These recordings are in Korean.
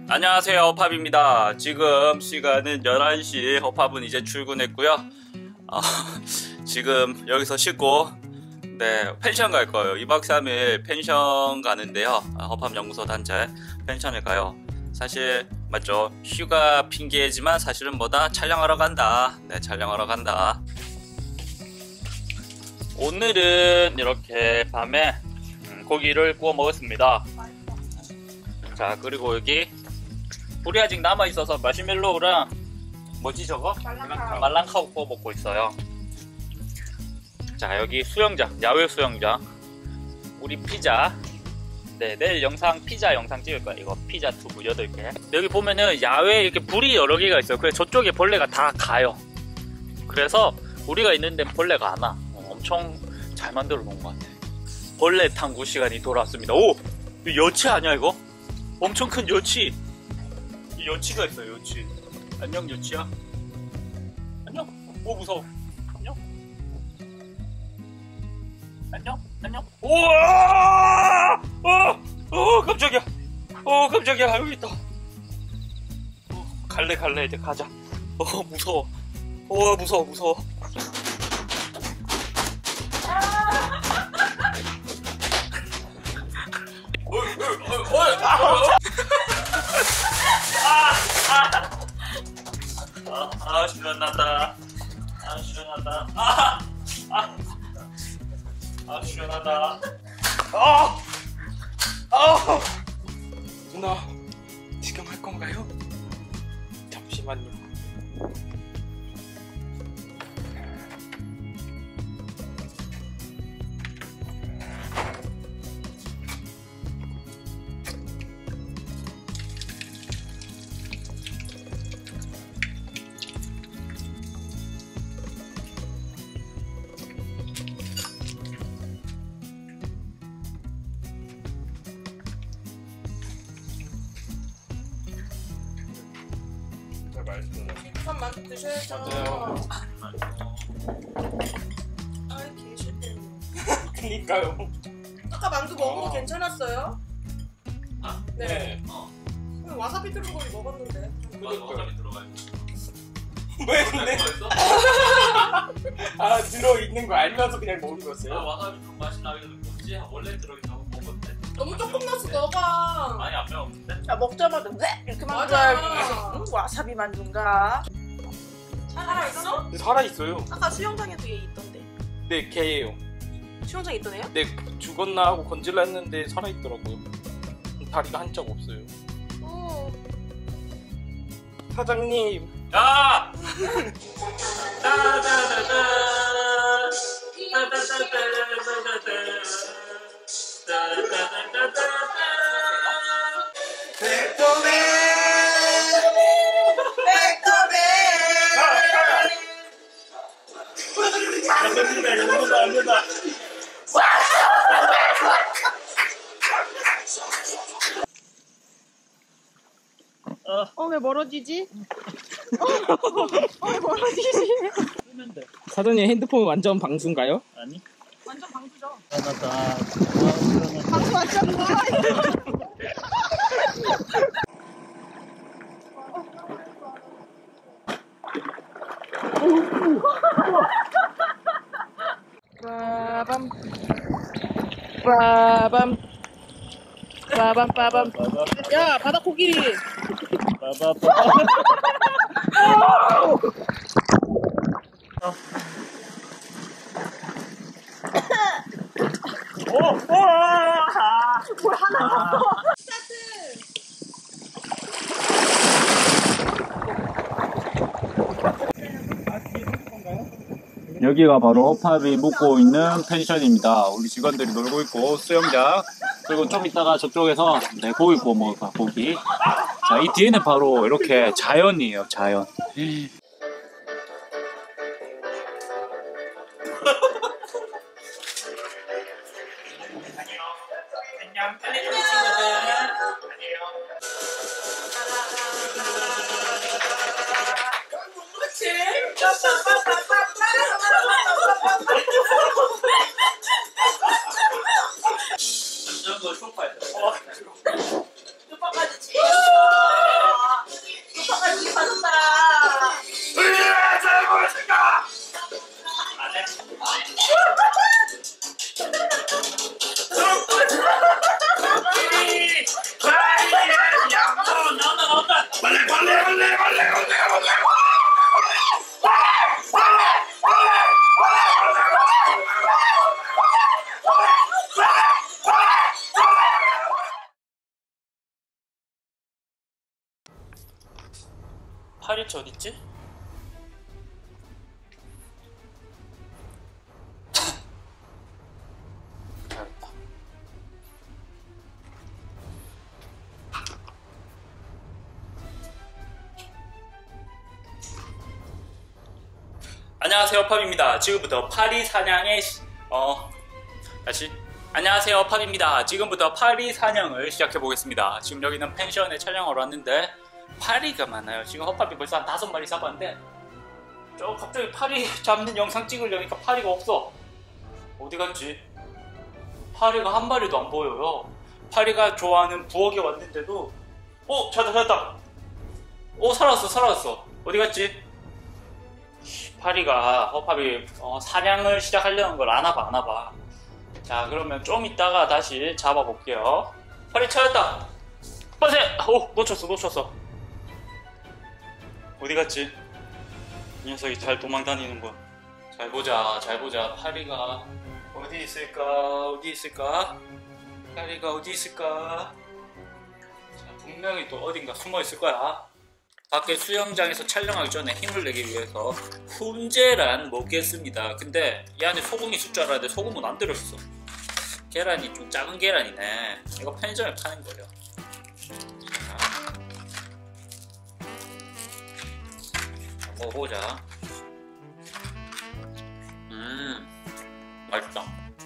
안녕하세요, 허팝입니다. 지금 시간은 11시. 허팝은 이제 출근했고요. 지금 여기서 씻고 펜션 갈 거예요. 2박 3일 펜션 가는데요. 허팝 연구소 단체 펜션에 가요. 사실 맞죠? 휴가 핑계지만 사실은 뭐다? 촬영하러 간다. 촬영하러 간다. 오늘은 이렇게 밤에 고기를 구워 먹었습니다. 자, 그리고 여기 불이 아직 남아있어서 마시멜로우랑 뭐지 저거? 말랑카우 구워 먹고 있어요. 자, 여기 수영장, 야외 수영장. 우리 피자. 내일 피자 영상 찍을 거야. 이거 피자 투브 8개. 여기 보면은 야외에 이렇게 불이 여러 개가 있어요. 그래서 저쪽에 벌레가 다 가요. 그래서 우리가 있는 데는 벌레가 안 와. 엄청 잘 만들어 놓은 것 같아. 벌레 탐구 시간이 돌아왔습니다. 오! 이거 여치 아니야 이거? 엄청 큰 여치. 이 여치가 있어요. 여치. 안녕 여치야. 안녕. 오 무서워. 안녕. 안녕. 안녕. 우와! 깜짝이야. 깜짝이야. 여기 있다. 갈래 이제 가자. 무서워. 무서워. 시원하다. 시원하다. 누나, 지금 할 건가요? 잠시만요. 한 만두 드셔야죠. 맞아요. 아이 개실패. 그니까요. 아까 만두 먹은 거 괜찮았어요? 네. 와사비 들은 거 먹었는데. 맞아, 와사비 들어가요. 왜 근데? 들어있는 거 알면서 그냥 먹는 거였어요? 와사비 좀 맛이 나게 뭐지? 원래 들어있는 거 먹었는데. 너무 조금 넣었어 너가. 많이 안 매웠는데? 야 먹자마자 왜 이렇게 맞아. 만들어야지. 와사비 만두인가? 살아있어? 살아있어요. 아까 수영장에도 얘 있던데. 네, 개예요. 수영장에 있던 애요? 네, 죽었나 하고 건질라 했는데 살아있더라고요. 다리가 한 짝 없어요. 사장님. 야! 왜 멀어지지? 왜 멀어지지? 사장님 핸드폰 완전 방수인가요? 아니? 완전 방수죠. 시원하다. 방수 완전 뭐야? 빠밤. 야 바다 코끼리. 뭘 하나. 여기가 바로 허팝이 묵고 있는 펜션입니다. 우리 직원들이 놀고 있고 수영장, 그리고 좀 이따가 저쪽에서 고기 구워 먹을 거야. 고기. 자, 이 뒤에는 바로 이렇게 자연이에요. 자연. 안녕. 텔레비전 친구들. 이런 거 쇼파에서. 오빠까지. 파리채 어딨지? 잘했다. 안녕하세요, 팝입니다. 지금부터 파리 사냥의 다시 안녕하세요, 팝입니다. 지금부터 파리 사냥을 시작해 보겠습니다. 지금 여기는 펜션에 촬영을 왔는데 파리가 많아요. 지금 허팝이 벌써 한 5마리 잡았는데 저 갑자기 파리 잡는 영상 찍으려니까 파리가 없어. 어디 갔지? 파리가 한 마리도 안 보여요. 파리가 좋아하는 부엌에 왔는데도 찾았다. 살아왔어. 어디 갔지? 파리가 허팝이 사냥을 시작하려는 걸 아나봐. 자, 그러면 좀 이따가 다시 잡아볼게요. 파리 찾았다. 빠세! 놓쳤어. 어디 갔지? 이 녀석이 잘 도망다니는 거. 잘 보자. 파리가 어디 있을까? 파리가 어디 있을까? 자, 분명히 또 어딘가 숨어 있을 거야. 밖에 수영장에서 촬영하기 전에 힘을 내기 위해서 훈제란 먹겠습니다. 근데 이 안에 소금이 있을 줄 알았는데 소금은 안 들어있어. 계란이 좀 작은 계란이네. 이거 편의점에 파는 거예요. 자, 먹어보자. 맛있다.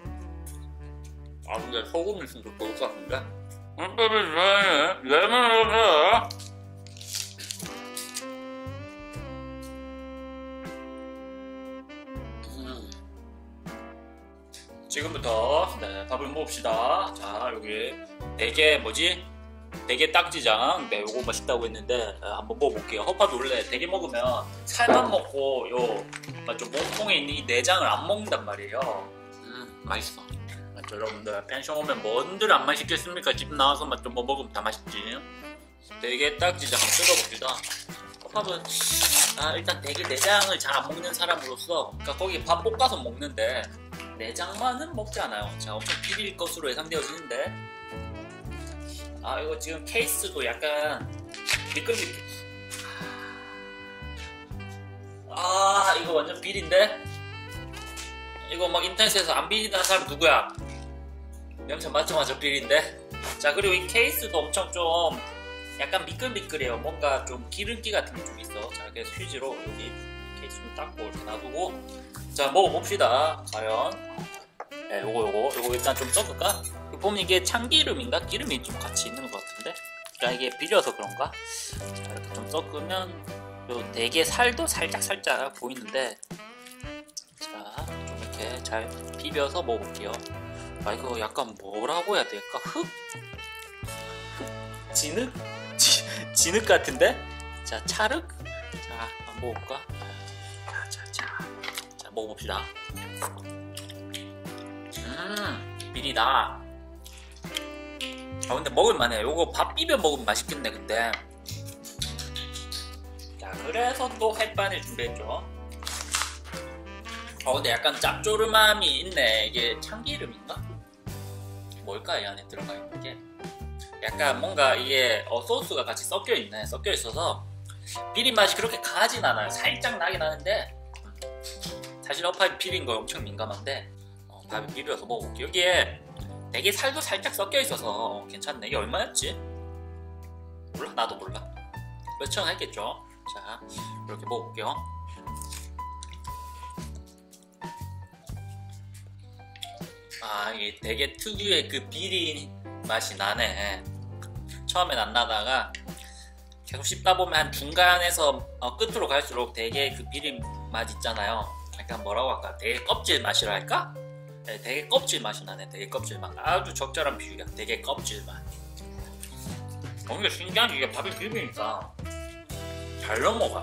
근데 소금이 있으면 좀 좋을 것 같은데? 레몬을 지금부터 밥을 먹읍시다. 자, 여기 대게 딱지장. 요거 맛있다고 했는데 한번 먹어볼게요. 허팝이 원래 대게 먹으면 살만 먹고 좀 몸통에 있는 이 내장을 안 먹는단 말이에요. 맛있어. 맞죠, 여러분들? 펜션 오면 뭔들 안 맛있겠습니까? 집 나와서 좀 먹으면 다 맛있지. 대게 딱지장 한번 뜯어봅시다. 허팝은 일단 대게 내장을 잘 안 먹는 사람으로서, 그러니까 거기 밥 볶아서 먹는데 내장만은 먹지 않아요. 자, 엄청 비릴 것으로 예상되어지는데, 이거 지금 케이스도 약간 미끌미끌. 이거 완전 비린데? 이거 막 인터넷에서 안 비린다는 사람 누구야? 명찰 맞자마자 비린데? 자, 그리고 이 케이스도 엄청 좀 약간 미끌미끌해요. 뭔가 좀 기름기 같은 게 좀 있어. 자, 그래서 휴지로 여기 케이스 좀 닦고 이렇게 놔두고, 자, 먹어봅시다. 과연. 네, 요거 일단 좀 섞을까? 보면 이게 참기름인가? 기름이 좀 같이 있는 것 같은데? 자, 이게 비려서 그런가? 자, 이렇게 좀 섞으면 요 대게 살도 살짝 보이는데, 자, 좀 이렇게 잘 비벼서 먹어볼게요. 이거 약간 뭐라고 해야 될까? 진흙 같은데? 자, 찰흙? 자, 한번 먹어볼까? 자, 먹어봅시다. 비리다. 근데 먹을만해. 요거 밥 비벼 먹으면 맛있겠네. 근데 자, 그래서 또 햇반을 준비했죠. 근데 약간 짭조름함이 있네. 이게 참기름인가? 뭘까? 이 안에 들어가 있는 게 약간 뭔가 이게 소스가 같이 섞여있네. 섞여있어서 비린 맛이 그렇게 강하진 않아요. 살짝 나긴 하는데, 사실 허팝이 비린 거 엄청 민감한데 밥에 비벼서 먹어볼게요. 여기에 대게 살도 살짝 섞여있어서 괜찮네. 이게 얼마였지? 몰라? 나도 몰라. 몇천 원 했겠죠? 자, 이렇게 먹어볼게요. 이게 대게 특유의 그 비린 맛이 나네. 처음엔 안 나다가 계속 씹다 보면 한 중간에서 끝으로 갈수록 되게 그 비린 맛 있잖아요. 약간 뭐라고 할까? 되게 껍질 맛이라 할까? 네, 되게 껍질 맛이 나네. 되게 껍질 맛. 아주 적절한 비유야. 되게 껍질 맛. 뭔가 신기한 게 이게 밥이 비비니까 잘 넘어가.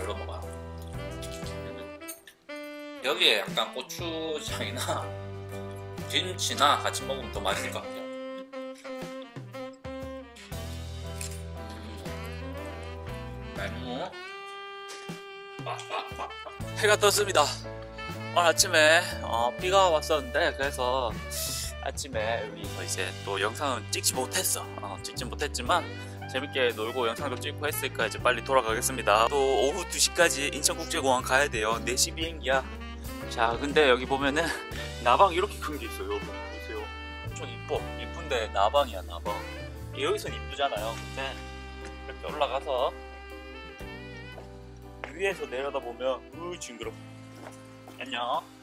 여기에 약간 고추장이나 김치나 같이 먹으면 더 맛있을 것 같아요. 해가 떴습니다. 오늘 아침에 비가 왔었는데, 그래서 아침에 여기서 이제 또 영상은 찍지 못했어. 찍지 못했지만 재밌게 놀고 영상도 찍고 했으니까 이제 빨리 돌아가겠습니다. 또 오후 2시까지 인천국제공항 가야 돼요. 4시 비행기야. 자, 근데 여기 보면은 나방 이렇게 큰 게 있어요. 보세요. 엄청 이쁜데 나방이야, 나방. 여기선 이쁘잖아요. 근데 이렇게 올라가서 위에서 내려다보면 징그러. 안녕.